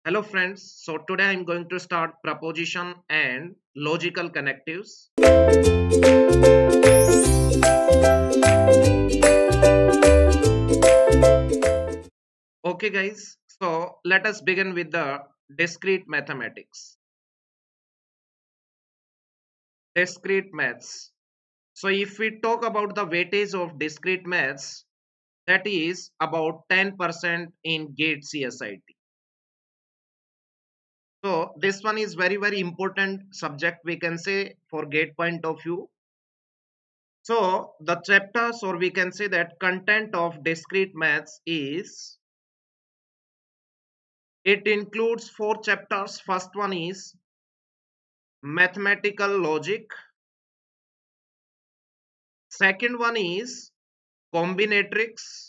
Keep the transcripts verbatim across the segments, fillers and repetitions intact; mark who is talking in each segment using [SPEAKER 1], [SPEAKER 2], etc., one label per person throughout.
[SPEAKER 1] Hello friends, so today I'm going to start proposition and logical connectives. Okay guys, so let us begin with the discrete mathematics. Discrete maths. So if we talk about the weightage of discrete maths, that is about ten percent in GATE C S I T. So this one is very very important subject we can say for GATE point of view. So the chapters or we can say that content of discrete maths is it includes four chapters. First one is mathematical logic. Second one is combinatorics.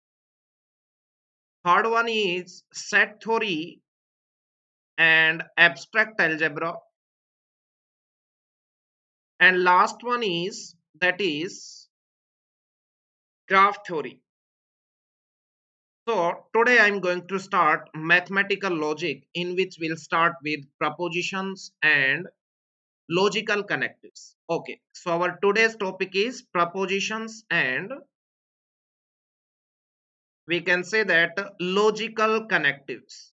[SPEAKER 1] Third one is set theory and abstract algebra. And last one is that is graph theory. So today I'm going to start mathematical logic in which we'll start with propositions and logical connectives. Okay, so our today's topic is propositions and we can say that logical connectives.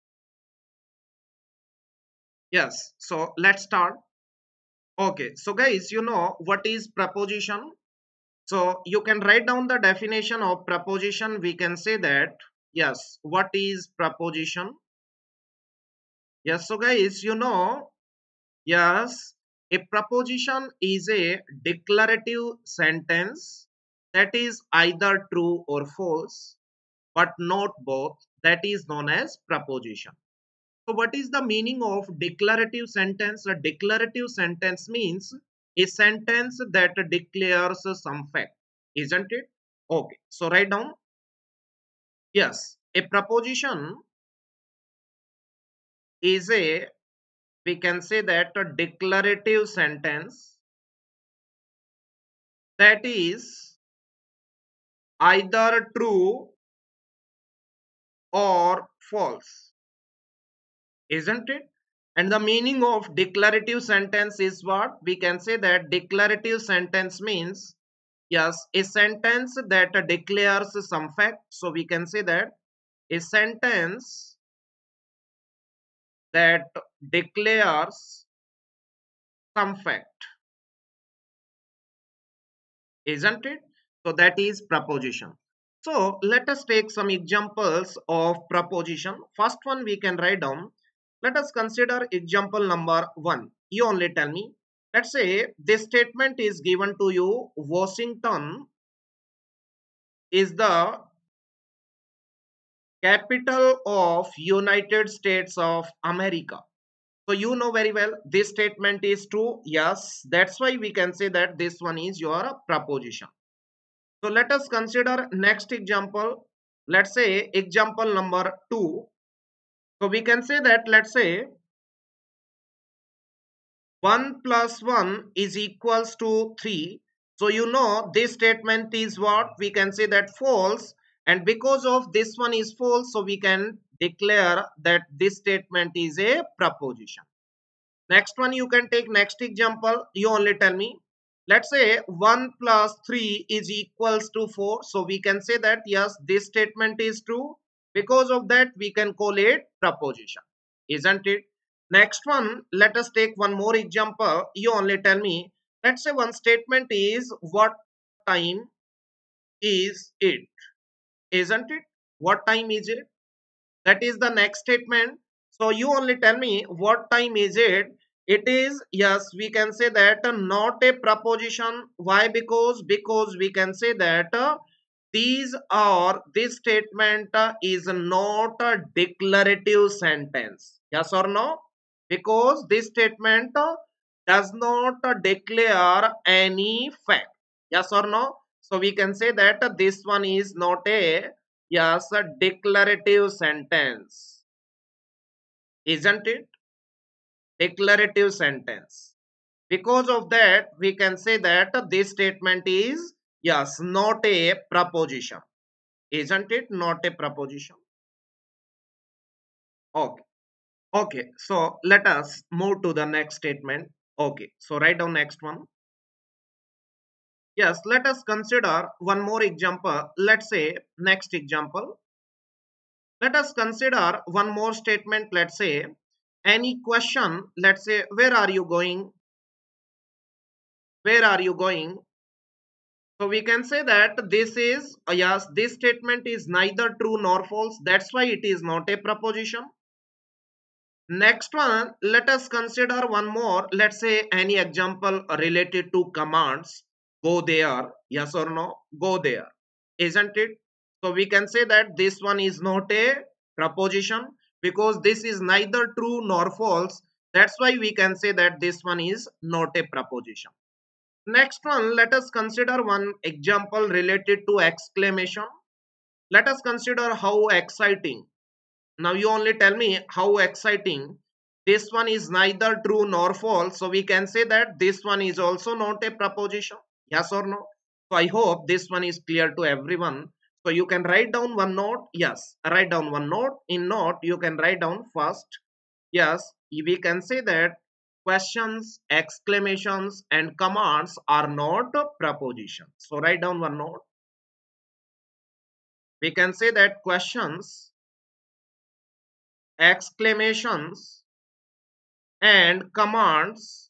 [SPEAKER 1] Yes, so let's start. Okay, so guys, you know what is proposition? So you can write down the definition of proposition. We can say that, yes, what is proposition? Yes, so guys, you know, yes, a proposition is a declarative sentence that is either true or false, but not both. That is known as proposition. So what is the meaning of declarative sentence? A declarative sentence means a sentence that declares some fact, isn't it? Okay, so write down. Yes, a proposition is a, we can say that a declarative sentence that is either true or false, isn't it? And the meaning of declarative sentence is what? We can say that declarative sentence means, yes, a sentence that declares some fact. So we can say that a sentence that declares some fact, isn't it? So that is proposition. So let us take some examples of proposition. First one we can write down. Let us consider example number one. You only tell me. Let's say this statement is given to you. Washington is the capital of United States of America. So you know very well this statement is true. Yes, that's why we can say that this one is your proposition. So let us consider next example. Let's say example number two. So we can say that let's say one plus one is equals to three. So you know this statement is what? We can say that false. And because of this one is false, so we can declare that this statement is a proposition. Next one you can take next example. You only tell me. Let's say one plus three is equals to four. So we can say that yes, this statement is true. Because of that, we can call it proposition. Isn't it? Next one, let us take one more example. You only tell me. Let's say one statement is what time is it? Isn't it? What time is it? That is the next statement. So you only tell me what time is it. It is, yes, we can say that uh, not a proposition. Why? Because because we can say that uh, these are this statement uh, is not a declarative sentence. Yes or no? Because this statement uh, does not uh, declare any fact. Yes or no? So we can say that uh, this one is not a, yes, a declarative sentence, isn't it? Declarative sentence. Because of that, we can say that this statement is, yes, not a proposition, isn't it? Not a proposition. Okay. Okay, so let us move to the next statement. Okay, so write down next one. Yes, let us consider one more example. Let's say next example. Let us consider one more statement. Let's say any question. Let's say where are you going? Where are you going? So we can say that this is uh, yes, this statement is neither true nor false. That's why it is not a proposition. Next one, let us consider one more. Let's say any example related to commands. Go there, yes or no? Go there, isn't it? So we can say that this one is not a proposition because this is neither true nor false. That's why we can say that this one is not a proposition. Next one, let us consider one example related to exclamation. Let us consider how exciting. Now you only tell me how exciting. This one is neither true nor false. So we can say that this one is also not a proposition. Yes or no? So I hope this one is clear to everyone. So you can write down one note. Yes, write down one note. In note, you can write down first. Yes, we can say that questions, exclamations, and commands are not propositions. So write down one note. We can say that questions, exclamations, and commands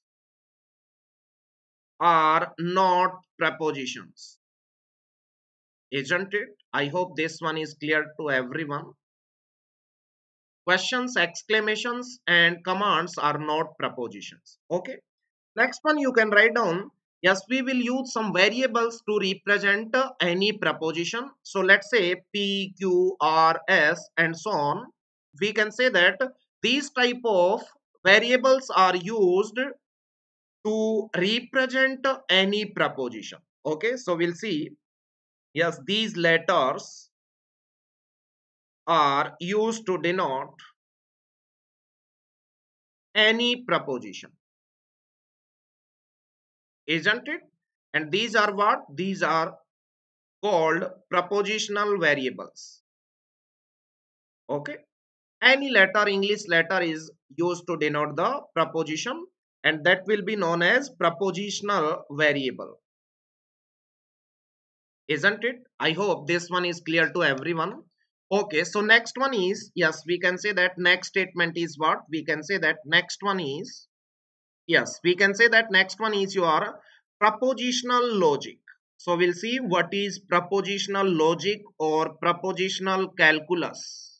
[SPEAKER 1] are not prepositions, isn't it? I hope this one is clear to everyone. Questions, exclamations, and commands are not prepositions. Okay, next one you can write down. Yes, we will use some variables to represent uh, any preposition. So let's say P, Q, R, S, and so on. We can say that these type of variables are used to represent any preposition. Okay, so we'll see. Yes, these letters are used to denote any preposition, isn't it? And these are what? These are called prepositional variables. Okay, any letter, English letter, is used to denote the preposition, and that will be known as prepositional variable, isn't it? I hope this one is clear to everyone. Okay, so next one is, yes, we can say that next statement is what? We can say that next one is, yes, we can say that next one is your propositional logic. So we'll see what is propositional logic or propositional calculus.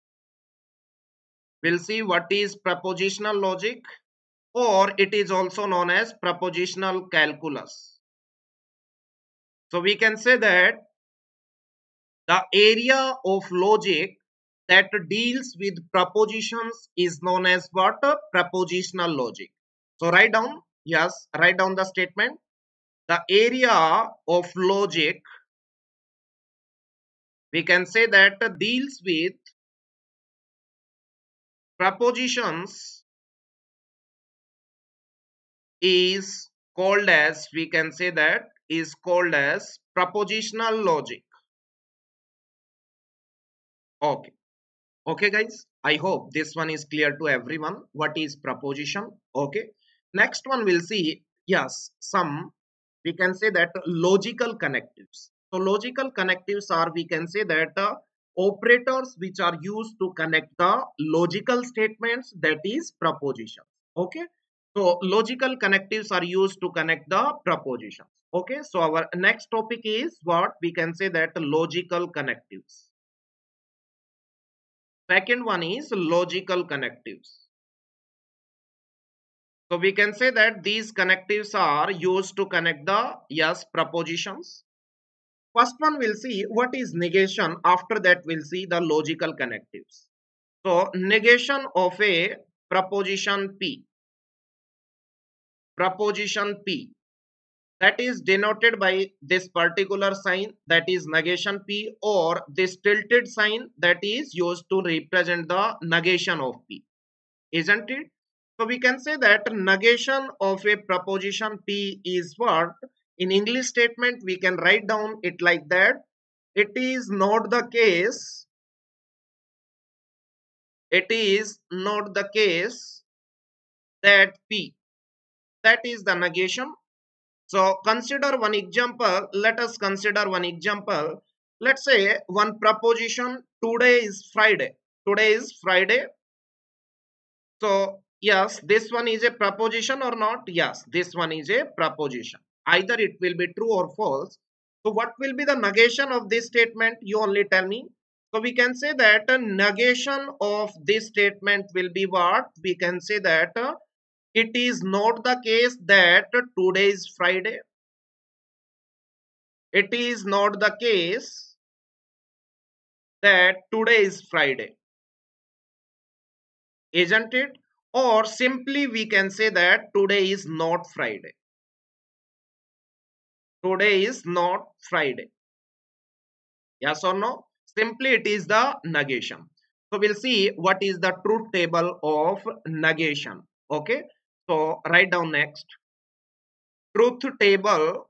[SPEAKER 1] We'll see what is propositional logic, or it is also known as propositional calculus. So we can say that the area of logic that deals with propositions is known as what? Propositional logic. So write down, yes, write down the statement. The area of logic, we can say that deals with propositions is called as, we can say that is called as propositional logic. Okay. Okay, guys, I hope this one is clear to everyone. What is proposition? Okay, next one we'll see, yes, some, we can say that logical connectives. So logical connectives are, we can say that uh, operators which are used to connect the logical statements, that is propositions. Okay, so logical connectives are used to connect the propositions. Okay, so our next topic is what? We can say that logical connectives. Second one is logical connectives. So we can say that these connectives are used to connect the, yes, propositions. First one we'll see what is negation. After that we'll see the logical connectives. So negation of a proposition P. Proposition P, that is denoted by this particular sign, that is negation P, or this tilted sign that is used to represent the negation of P, isn't it? So we can say that negation of a proposition P is what? In English statement, we can write down it like that. It is not the case. it is not the case that P. That is the negation. So consider one example. Let us consider one example. Let's say one proposition. Today is Friday. Today is Friday. So yes, this one is a proposition or not? Yes, this one is a proposition. Either it will be true or false. So what will be the negation of this statement? You only tell me. So we can say that a negation of this statement will be what? We can say that uh, it is not the case that today is Friday. It is not the case that today is Friday, isn't it? Or simply we can say that today is not Friday. Today is not Friday. Yes or no? Simply it is the negation. So we'll see what is the truth table of negation. Okay. So write down next. Truth table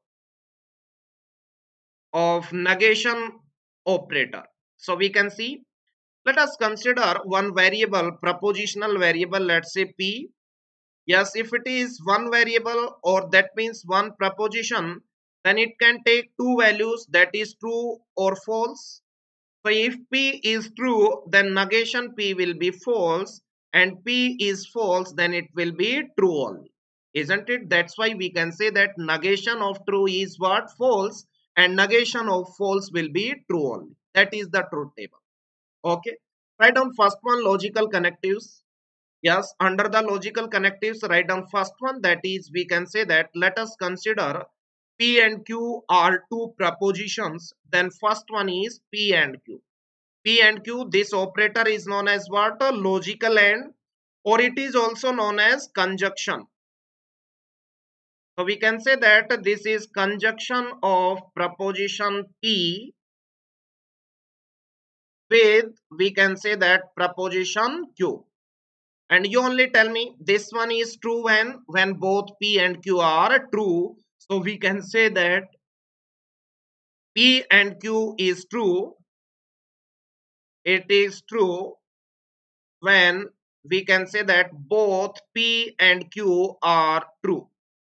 [SPEAKER 1] of negation operator. So we can see, let us consider one variable, propositional variable, let's say P. Yes, if it is one variable or that means one proposition, then it can take two values, that is true or false. So if P is true, then negation P will be false, and P is false, then it will be true only. Isn't it? That's why we can say that negation of true is what? False, and negation of false will be true only. That is the truth table. Okay. Write down first one, logical connectives. Yes, under the logical connectives, write down first one, that is we can say that let us consider P and Q are two propositions. Then first one is P and Q. P and Q, this operator is known as what? A logical and, or it is also known as conjunction. So we can say that this is conjunction of proposition P with, we can say that proposition Q. And you only tell me this one is true when when both P and Q are true. So we can say that P and Q is true. It is true when we can say that both P and Q are true.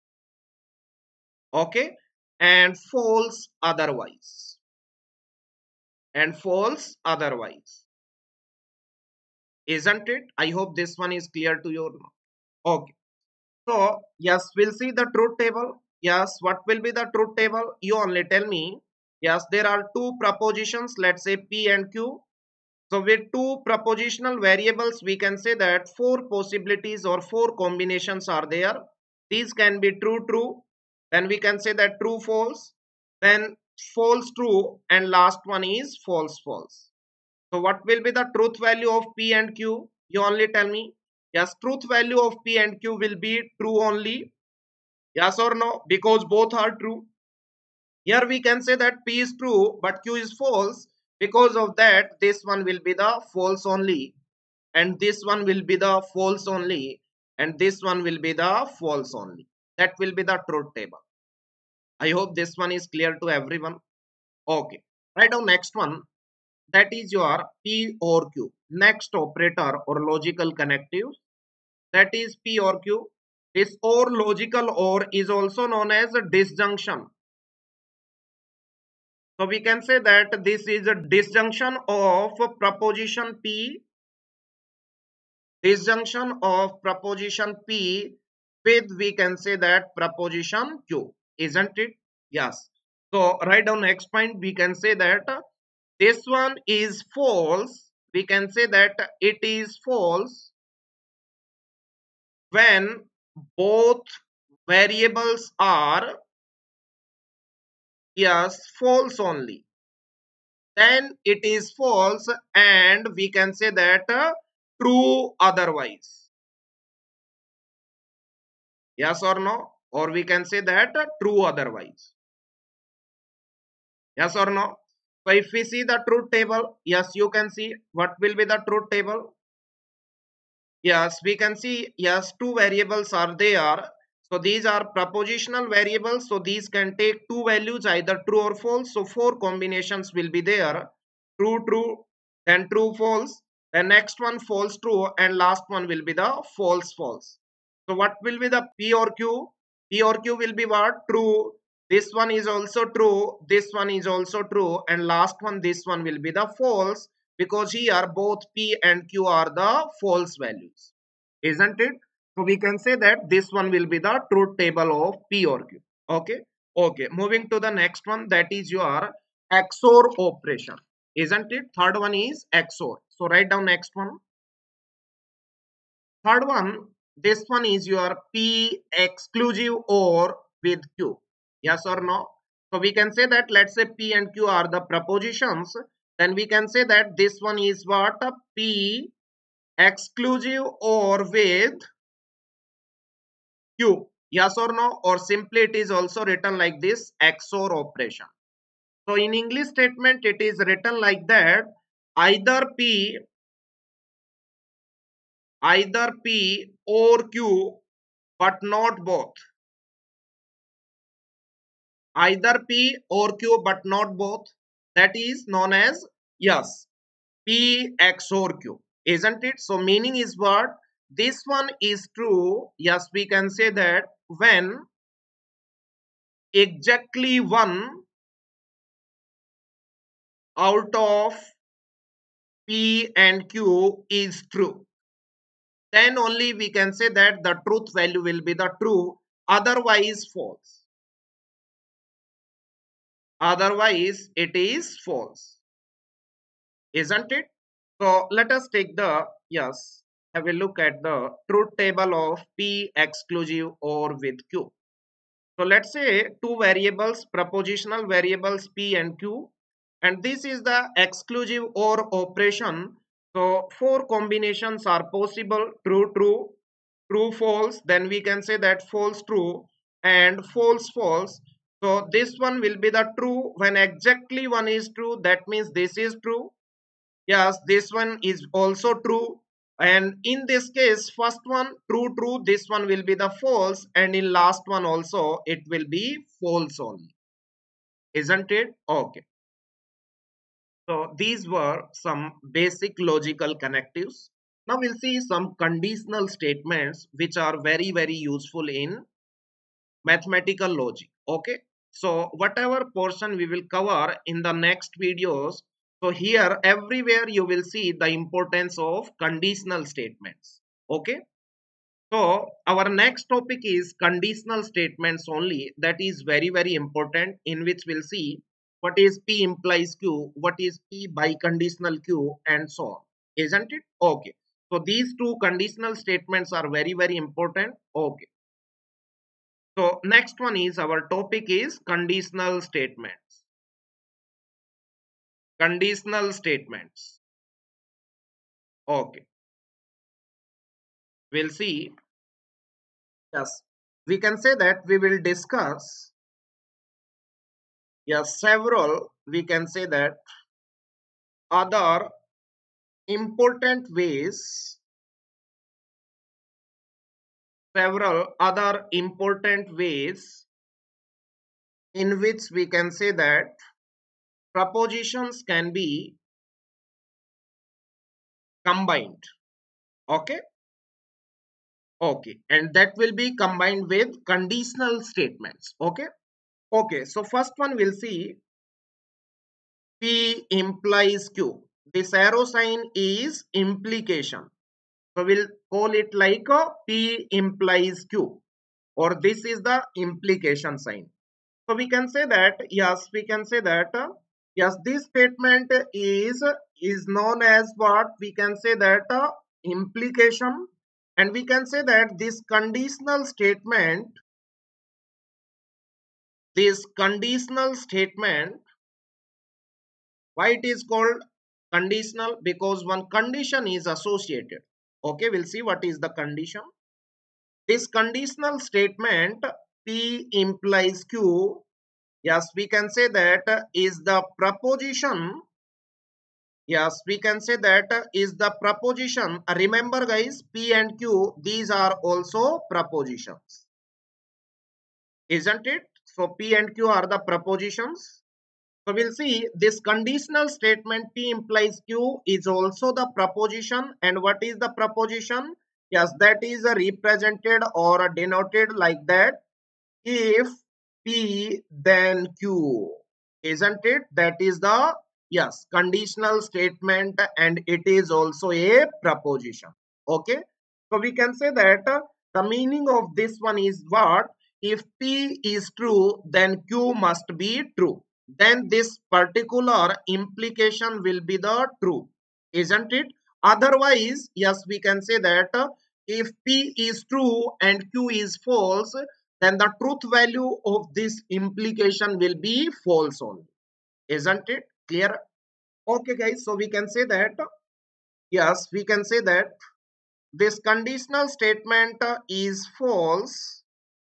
[SPEAKER 1] Okay. And false otherwise. And false otherwise. Isn't it? I hope this one is clear to you. Okay. So yes, we'll see the truth table. Yes, what will be the truth table? You only tell me. Yes, there are two propositions, let's say P and Q. So with two propositional variables, we can say that four possibilities or four combinations are there. These can be true, true. Then we can say that true, false. Then false, true. And last one is false, false. So what will be the truth value of P and Q? You only tell me. Yes, truth value of P and Q will be true only. Yes or no? Because both are true. Here we can say that P is true but Q is false. Because of that, this one will be the false only. And this one will be the false only. And this one will be the false only. That will be the truth table. I hope this one is clear to everyone. Okay. Write down next one. That is your P or Q. Next operator or logical connective. That is P or Q. This or logical or is also known as a disjunction. So we can say that this is a disjunction of proposition P, disjunction of proposition P with, we can say that, proposition Q, isn't it? Yes. So write down next point, we can say that this one is false. We can say that it is false when both variables are, yes, false only. Then it is false, and we can say that uh, true otherwise. Yes or no? Or we can say that uh, true otherwise. Yes or no? So if we see the truth table, yes, you can see what will be the truth table. Yes, we can see, yes, two variables are there. So these are propositional variables. So these can take two values, either true or false. So four combinations will be there. True, true, then true, false. The next one false true, and last one will be the false false. So what will be the P or Q? P or Q will be what? True. This one is also true. This one is also true. And last one, this one will be the false, because here both P and Q are the false values. Isn't it? So we can say that this one will be the truth table of P or Q. Okay. Okay. Moving to the next one, that is your X O R operation. Isn't it? Third one is X O R. So write down next one. Third one, this one is your P exclusive or with Q. Yes or no? So we can say that, let's say P and Q are the propositions. Then we can say that this one is what? P exclusive or with Q. Yes or no? Or simply it is also written like this, X O R operation. So in English statement, it is written like that, either P either P or Q, but not both. Either P or Q, but not both. That is known as, yes, P X O R Q. Isn't it? So meaning is what? This one is true. Yes, we can say that when exactly one out of P and Q is true, then only we can say that the truth value will be the true, otherwise false. Otherwise it is false. Isn't it? So let us take the, yes, have a look at the truth table of P exclusive or with Q. So let's say two variables, propositional variables P and Q, and this is the exclusive or operation. So four combinations are possible: true, true, true, false. Then we can say that false, true, and false, false. So this one will be the true when exactly one is true. That means this is true. Yes, this one is also true. And in this case, first one true, true, this one will be the false, and in last one also it will be false only. Isn't it? Okay. So these were some basic logical connectives. Now we'll see some conditional statements which are very, very useful in mathematical logic. Okay. So whatever portion we will cover in the next videos, so here everywhere you will see the importance of conditional statements. Okay. So our next topic is conditional statements only. That is very, very important, in which we'll see what is P implies Q, what is P biconditional Q, and so on. Isn't it? Okay. So these two conditional statements are very, very important. Okay. So next one is, our topic is conditional statements. Conditional statements. Okay. We'll see. Yes. We can say that we will discuss, yes, several, we can say that, other important ways, several other important ways in which we can say that propositions can be combined. Okay. Okay. And that will be combined with conditional statements. Okay. Okay. So first one we'll see P implies Q. This arrow sign is implication. So we'll call it like a P implies Q, or this is the implication sign. So we can say that, yes, we can say that, uh, yes, this statement is, is known as what? We can say that uh, implication, and we can say that this conditional statement, this conditional statement, why it is called conditional? Because one condition is associated. Okay, we'll see what is the condition. This conditional statement P implies Q, yes, we can say that is the proposition. Yes, we can say that is the proposition. Remember guys, P and Q, these are also propositions. Isn't it? So P and Q are the propositions. So we'll see this conditional statement P implies Q is also the proposition. And what is the proposition? Yes, that is a represented or a denoted like that. If P then Q, isn't it? That is the, yes, conditional statement, and it is also a proposition. Okay, so we can say that uh, the meaning of this one is what? If P is true, then Q must be true. Then this particular implication will be the true, isn't it? Otherwise, yes, we can say that uh, if P is true and Q is false, then the truth value of this implication will be false only, isn't it? Clear? Okay guys, so we can say that, yes, we can say that this conditional statement uh, is false.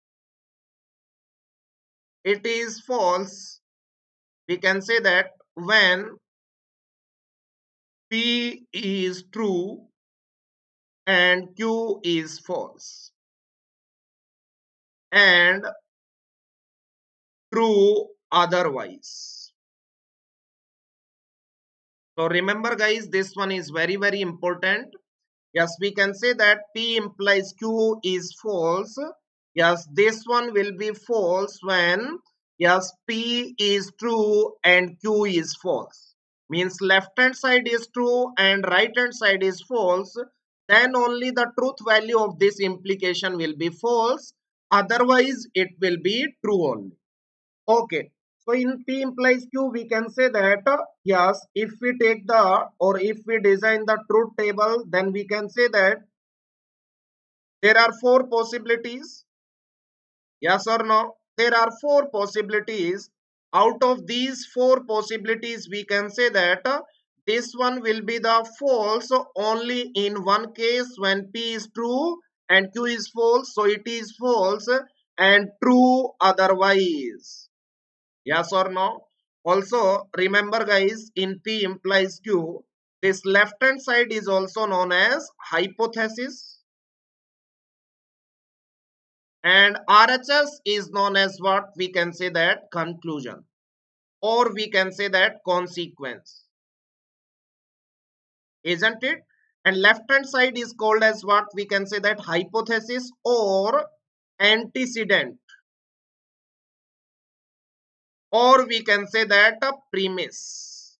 [SPEAKER 1] It is false, we can say that, when P is true and Q is false, and true otherwise. So remember guys, this one is very very important. Yes, we can say that P implies Q is false. Yes, this one will be false when, yes, P is true and Q is false. Means left hand side is true and right hand side is false. Then only the truth value of this implication will be false. Otherwise, it will be true only. Okay. So in P implies Q, we can say that, uh, yes, if we take the, or if we design the truth table, then we can say that there are four possibilities. Yes or no? There are four possibilities. Out of these four possibilities, we can say that uh, this one will be the false only in one case, when P is true and Q is false. So it is false and true otherwise. Yes or no? Also, remember guys, in P implies Q, this left hand side is also known as hypothesis, and R H S is known as what? We can say that conclusion, or we can say that consequence, isn't it? And left hand side is called as what? We can say that hypothesis or antecedent, or we can say that a premise,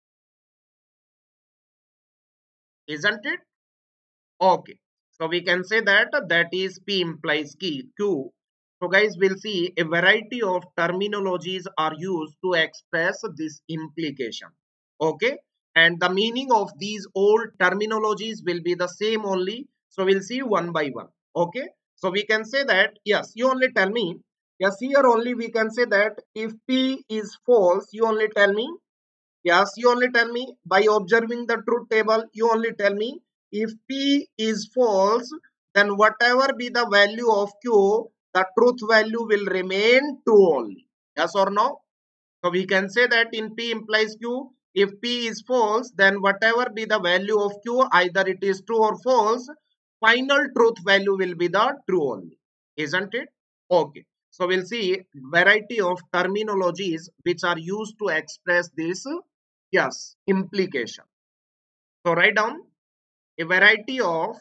[SPEAKER 1] isn't it? Okay, so we can say that that is P implies key Q. So guys, we'll see a variety of terminologies are used to express this implication. Okay, and the meaning of these old terminologies will be the same only. So we'll see one by one. Okay, so we can say that, yes, you only tell me. Yes, here only we can say that if P is false, you only tell me. Yes, you only tell me by observing the truth table. You only tell me if P is false, then whatever be the value of Q, the truth value will remain true only. Yes or no? So we can say that in P implies Q, if P is false, then whatever be the value of Q, either it is true or false, final truth value will be the true only. Isn't it? Okay. So we'll see variety of terminologies which are used to express this, yes, implication. So write down a variety of,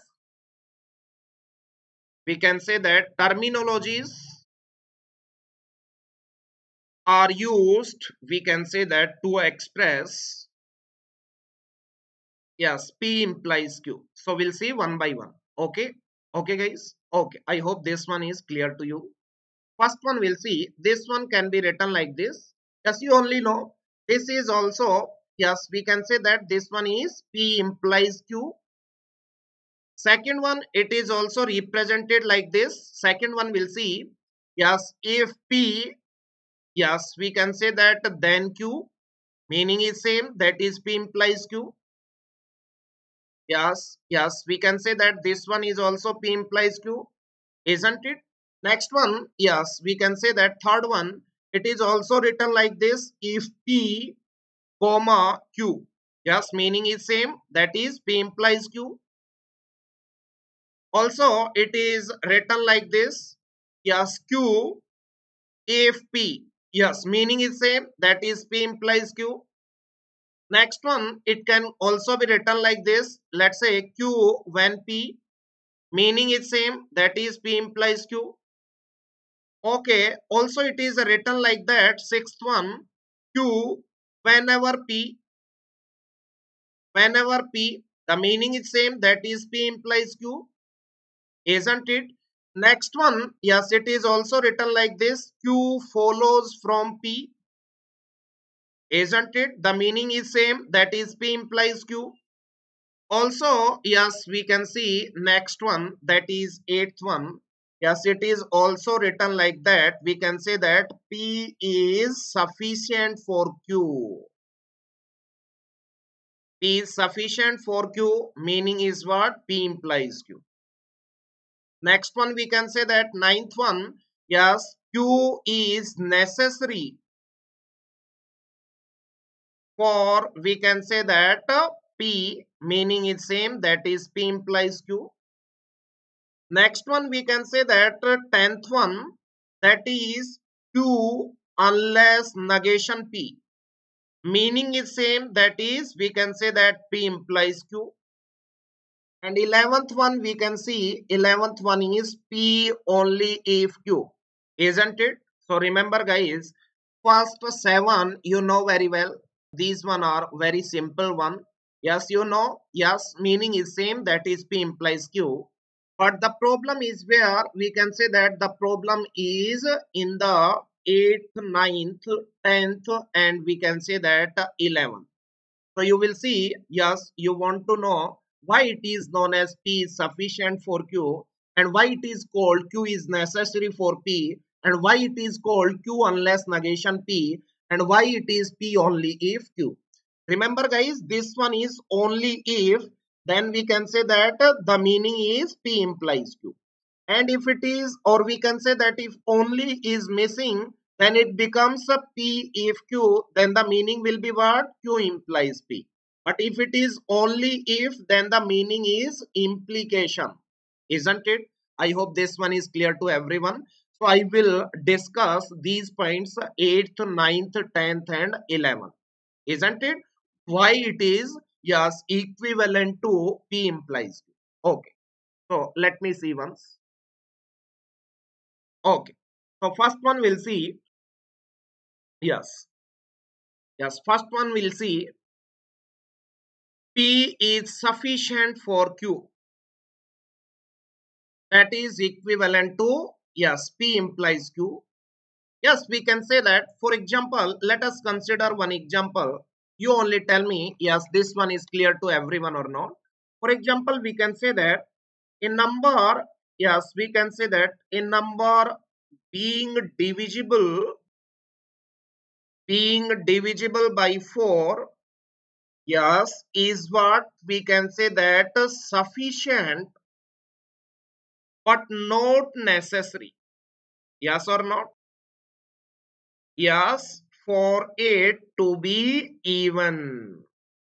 [SPEAKER 1] we can say that terminologies are used, we can say that, to express, yes, P implies Q. So we'll see one by one. Okay. Okay guys. Okay. I hope this one is clear to you. First one we'll see. This one can be written like this. As you only know, this is also, yes, we can say that this one is P implies Q. Second one, it is also represented like this. Second one we'll see. Yes, if P, yes, we can say that then Q. Meaning is same. That is P implies Q. Yes, yes, we can say that this one is also P implies Q, isn't it? Next one, yes, we can say that third one, it is also written like this, if P, comma, Q. Yes, meaning is same, that is P implies Q. Also, it is written like this, yes, Q, if P. Yes, meaning is same, that is P implies Q. Next one, it can also be written like this. Let's say Q when P, meaning is same, that is P implies Q. Okay, also it is written like that. Sixth one, Q whenever P, whenever P, the meaning is same, that is P implies Q, isn't it? Next one, yes, it is also written like this. Q follows from P, isn't it? The meaning is same, that is P implies Q. Also, yes, we can see next one, that is eighth one. Yes, it is also written like that. We can say that P is sufficient for Q. P is sufficient for Q, meaning is what? P implies Q. Next one, we can say that ninth one, yes, Q is necessary for, we can say that uh, P, meaning is same, that is P implies Q. Next one, we can say that uh, tenth one, that is Q unless negation P, meaning is same, that is we can say that P implies Q. And eleventh one, we can see eleventh one is P only if Q, isn't it? So remember guys, first seven you know very well. These one are very simple one. Yes, you know, yes, meaning is same, that is P implies Q. But the problem is where we can say that the problem is in the eighth, ninth, tenth, and we can say that eleventh. So you will see, yes, you want to know why it is known as P is sufficient for Q, and why it is called Q is necessary for P, and why it is called Q unless negation P, and why it is P only if Q. Remember guys, this one is only if, then we can say that uh, the meaning is P implies Q. And if it is, or we can say that if only is missing, then it becomes a P if Q, then the meaning will be what? Q implies P. But if it is only if, then the meaning is implication, isn't it? I hope this one is clear to everyone. So I will discuss these points eighth, ninth, tenth and eleventh, isn't it? Why it is, yes, equivalent to P implies Q. Okay, so let me see once. Okay, so first one we'll see, yes, yes, first one we'll see P is sufficient for Q. That is equivalent to, yes, P implies Q. Yes, we can say that. For example, let us consider one example. You only tell me, yes, this one is clear to everyone or not. For example, we can say that a number, yes, we can say that a number being divisible, being divisible by four, yes, is what we can say that sufficient but not necessary. Yes or not? Yes, for it to be even,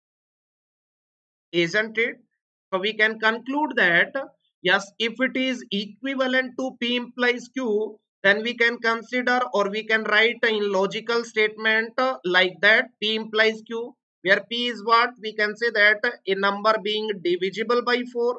[SPEAKER 1] isn't it? So we can conclude that yes, if it is equivalent to P implies Q, then we can consider or we can write in logical statement uh, like that P implies Q, where P is what? We can say that a number being divisible by four,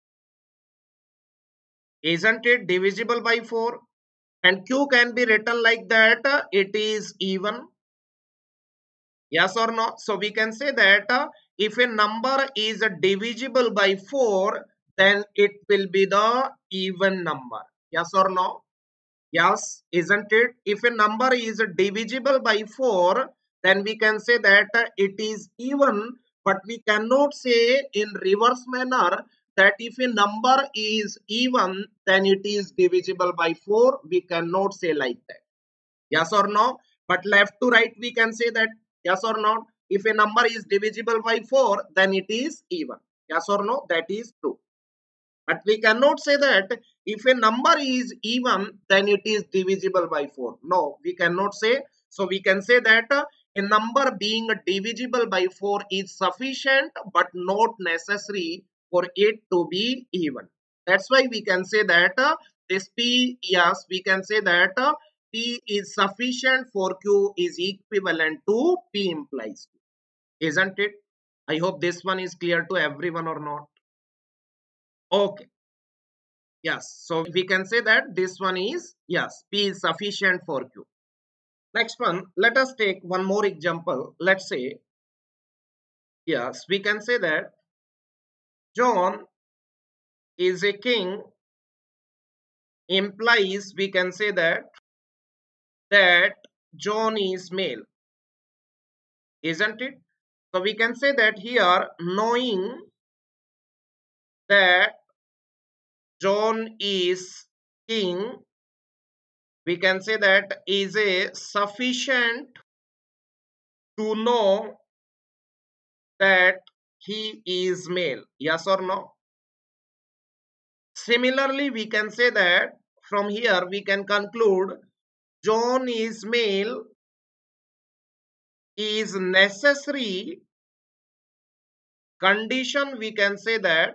[SPEAKER 1] isn't it? Divisible by four. And Q can be written like that uh, it is even, yes or no? So we can say that uh, if a number is uh, divisible by four, then it will be the even number, yes or no? Yes, isn't it? If a number is uh, divisible by four, then we can say that uh, it is even, but we cannot say in reverse manner that if a number is even, then it is divisible by four. We cannot say like that. Yes or no? But left to right, we can say that yes or no. If a number is divisible by four, then it is even. Yes or no? That is true. But we cannot say that if a number is even, then it is divisible by four. No, we cannot say. So we can say that uh, a number being divisible by four is sufficient but not necessary for it to be even. That's why we can say that uh, this P, yes, we can say that uh, P is sufficient for Q is equivalent to P implies Q. Isn't it? I hope this one is clear to everyone or not. Okay. Yes. So we can say that this one is, yes, P is sufficient for Q. Next one, let us take one more example. Let's say, yes, we can say that John is a king implies we can say that that John is male, isn't it? So we can say that here, knowing that John is king, we can say that is a sufficient to know that he is male. Yes or no? Similarly, we can say that from here we can conclude John is male is necessary condition, we can say that,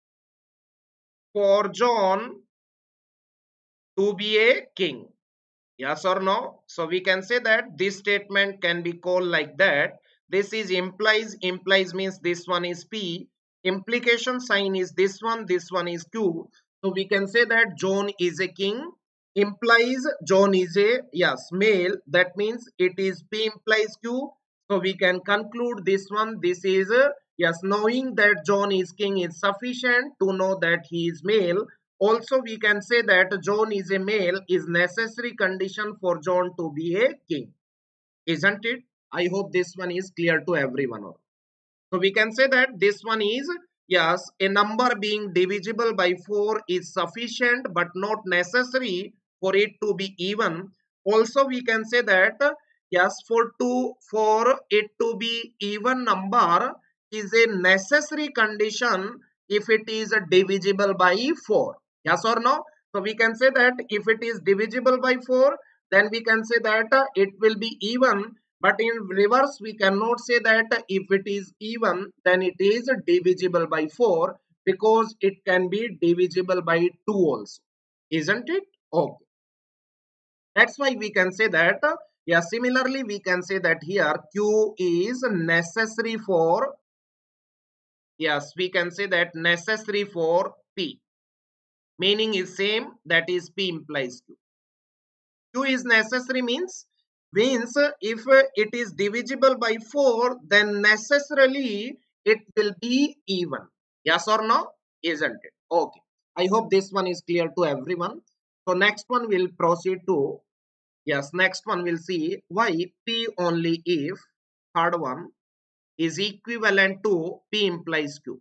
[SPEAKER 1] for John to be a king. Yes or no? So we can say that this statement can be called like that. This is implies. Implies means this one is P. Implication sign is this one. This one is Q. So we can say that John is a king. Implies John is a, yes, male. That means it is P implies Q. So we can conclude this one. This is, uh, yes, knowing that John is king is sufficient to know that he is male. Also, we can say that John is a male is necessary condition for John to be a king. Isn't it? I hope this one is clear to everyone. So we can say that this one is, yes, a number being divisible by four is sufficient but not necessary for it to be even. Also, we can say that, yes, for two, for it to be even number is a necessary condition if it is divisible by four. Yes or no? So we can say that if it is divisible by four, then we can say that uh, it will be even. But in reverse, we cannot say that if it is even, then it is divisible by four, because it can be divisible by two also. Isn't it? Okay. That's why we can say that, uh, yeah, similarly, we can say that here Q is necessary for, yes, we can say that necessary for P. Meaning is same, that is P implies Q. Q is necessary means means if it is divisible by four, then necessarily it will be even. Yes or no? Isn't it? Okay. I hope this one is clear to everyone. So next one will proceed to, yes, next one will see why P only if, third one, is equivalent to P implies Q.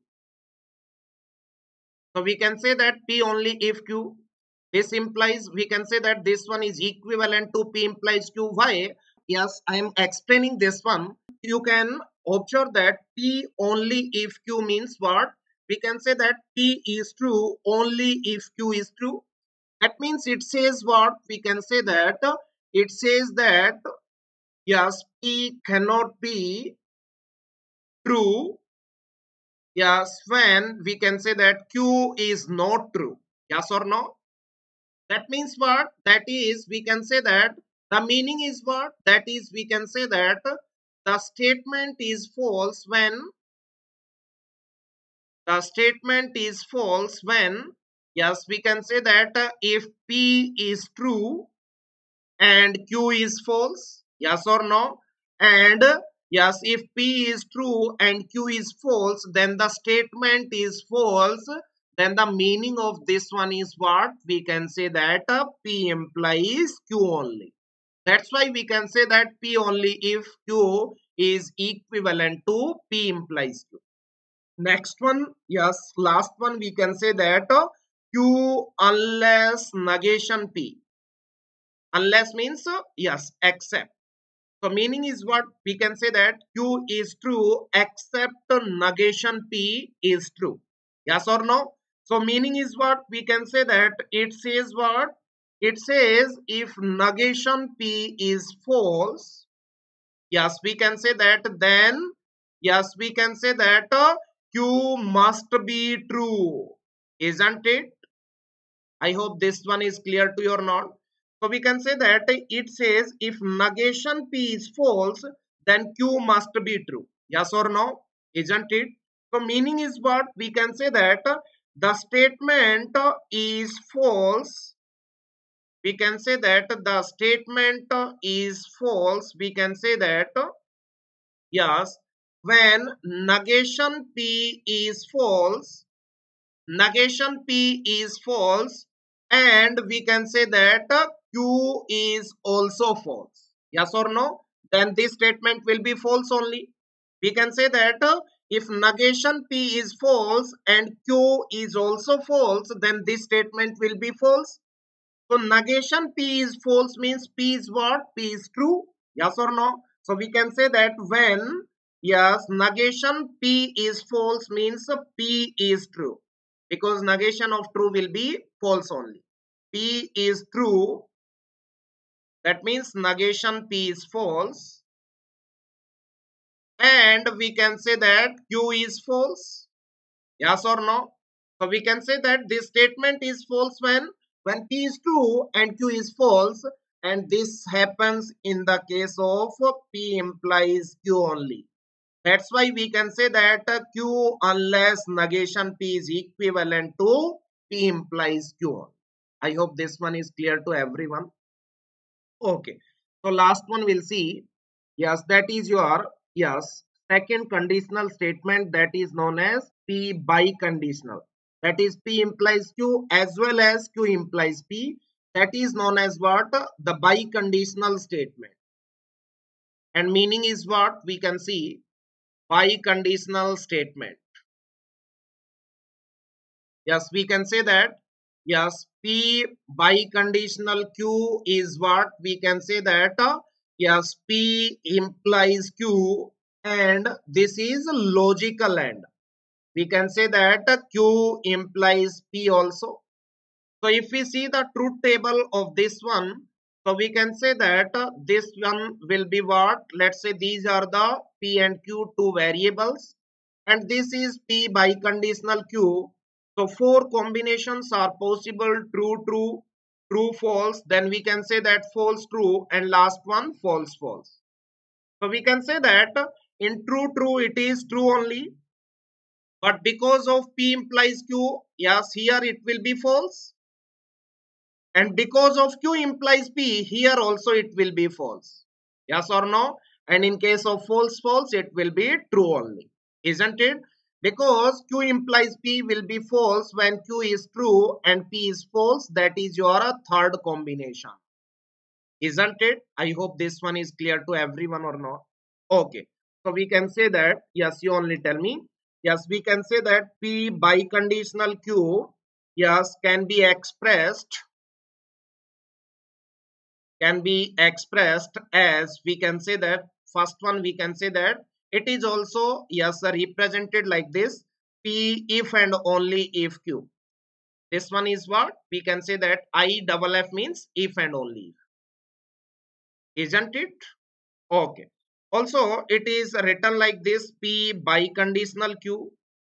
[SPEAKER 1] So we can say that P only if Q. This implies we can say that this one is equivalent to P implies Q. Why? Yes, I am explaining this one. You can observe that P only if Q means what? We can say that P is true only if Q is true. That means it says what? We can say that it says that, yes, P cannot be true, yes, when we can say that Q is not true. Yes or no? That means what? That is, we can say that the meaning is what? That is, we can say that the statement is false when the statement is false when, yes, we can say that uh, if P is true and Q is false. Yes or no? And uh, yes, if P is true and Q is false, then the statement is false. Then the meaning of this one is what? We can say that uh, P implies Q only. That's why we can say that P only if Q is equivalent to P implies Q. Next one, yes, last one, we can say that uh, Q unless negation P. Unless means, uh, yes, except. So meaning is what? We can say that Q is true except negation P is true. Yes or no? So meaning is what? We can say that it says what? It says if negation P is false, yes, we can say that then, yes, we can say that uh, Q must be true. Isn't it? I hope this one is clear to you or not. So we can say that it says if negation P is false, then Q must be true. Yes or no? Isn't it? So meaning is what? We can say that the statement is false. We can say that the statement is false. We can say that yes, when negation P is false, negation P is false, and we can say that uh, Q is also false. Yes or no? Then this statement will be false only. We can say that uh, if negation P is false and Q is also false, then this statement will be false. So negation P is false means P is what? P is true. Yes or no? So we can say that when yes, negation P is false means P is true. Because negation of true will be false only. P is true. That means negation P is false. And we can say that Q is false. Yes or no? So we can say that this statement is false when when P is true and Q is false, and this happens in the case of P implies Q only. That's why we can say that uh, Q unless negation P is equivalent to P implies Q. I hope this one is clear to everyone. Okay. So last one we'll see. Yes, that is your yes second conditional statement, that is known as P biconditional. That is P implies Q as well as Q implies P. That is known as what? The biconditional statement. And meaning is what? We can see biconditional statement. Yes, we can say that. Yes, P biconditional Q is what? We can say that. uh, yes, P implies Q, and this is logical and. We can say that uh, Q implies P also. So if we see the truth table of this one, so we can say that uh, this one will be what? Let's say these are the P and Q two variables, and this is P biconditional Q. So four combinations are possible: true, true, true, false. Then we can say that false, true, and last one false, false. So we can say that uh, in true, true it is true only, but because of P implies Q, yes, here it will be false. And because of Q implies P, here also it will be false. Yes or no? And in case of false, false, it will be true only. Isn't it? Because Q implies P will be false when Q is true and P is false. That is your third combination. Isn't it? I hope this one is clear to everyone or not. Okay. So we can say that, yes, you only tell me. Yes, we can say that P biconditional Q, yes, can be expressed can be expressed as, we can say that first one we can say that it is also yes represented like this: P if and only if Q. This one is what we can say that I double F means if and only if. Isn't it? Okay. Also it is written like this: P biconditional Q.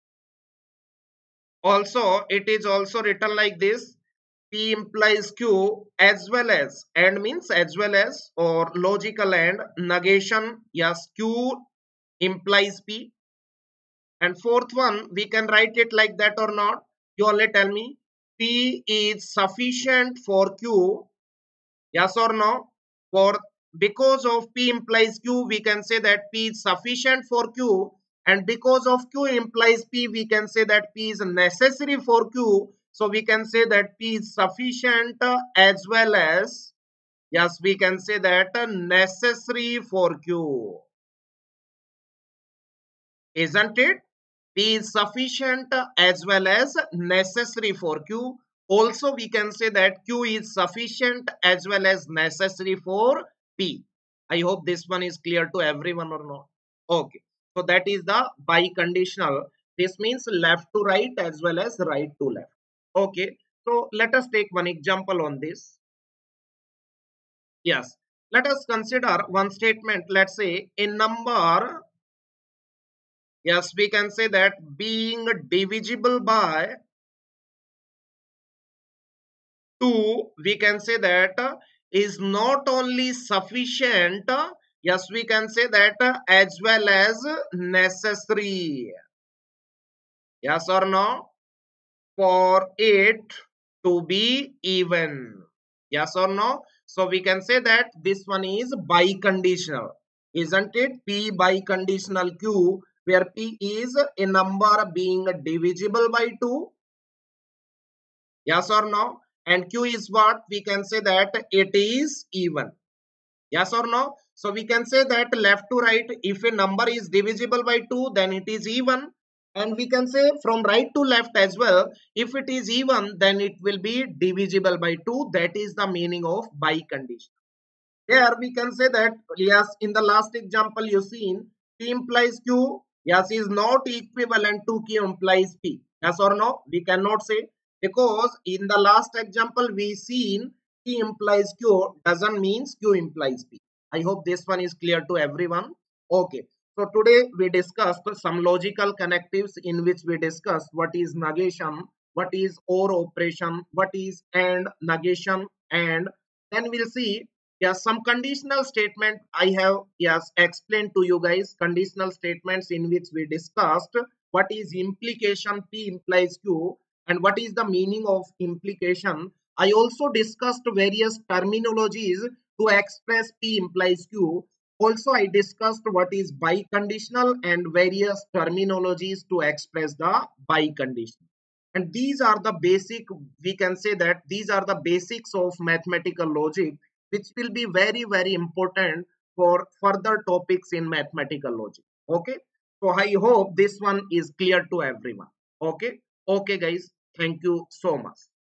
[SPEAKER 1] Also it is also written like this: P implies Q as well as, and means as well as, or logical and negation. Yes, Q implies P. And fourth one, we can write it like that or not. You only tell me. P is sufficient for Q. Yes or no? For because of P implies Q, we can say that P is sufficient for Q. And because of Q implies P, we can say that P is necessary for Q. So we can say that P is sufficient uh, as well as, yes, we can say that uh, necessary for Q. Isn't it? P is sufficient uh, as well as necessary for Q. Also, we can say that Q is sufficient as well as necessary for P. I hope this one is clear to everyone or not. Okay. So that is the biconditional. This means left to right as well as right to left. Okay. So let us take one example on this. Yes. Let us consider one statement. Let's say a number, yes, we can say that being divisible by two, we can say that uh, is not only sufficient, uh, yes, we can say that uh, as well as necessary. Yes or no? For it to be even. Yes or no? So we can say that this one is biconditional. Isn't it? P biconditional Q, where P is a number being divisible by two. Yes or no? And Q is what? We can say that it is even. Yes or no? So we can say that left to right, if a number is divisible by two, then it is even. And we can say from right to left as well, if it is even, then it will be divisible by two. That is the meaning of biconditional. Here we can say that, yes, in the last example you seen, P implies Q, yes, is not equivalent to Q implies P. Yes or no? We cannot say, because in the last example we seen P implies Q doesn't means Q implies P. I hope this one is clear to everyone. Okay. So today we discussed some logical connectives in which we discussed what is negation, what is or operation, what is and negation, and then we'll see, yes, some conditional statement I have, yes, explained to you guys. Conditional statements in which we discussed what is implication, P implies Q, and what is the meaning of implication. I also discussed various terminologies to express P implies Q. Also, I discussed what is biconditional and various terminologies to express the biconditional. And these are the basic, we can say that these are the basics of mathematical logic, which will be very, very important for further topics in mathematical logic. Okay. So I hope this one is clear to everyone. Okay. Okay, guys. Thank you so much.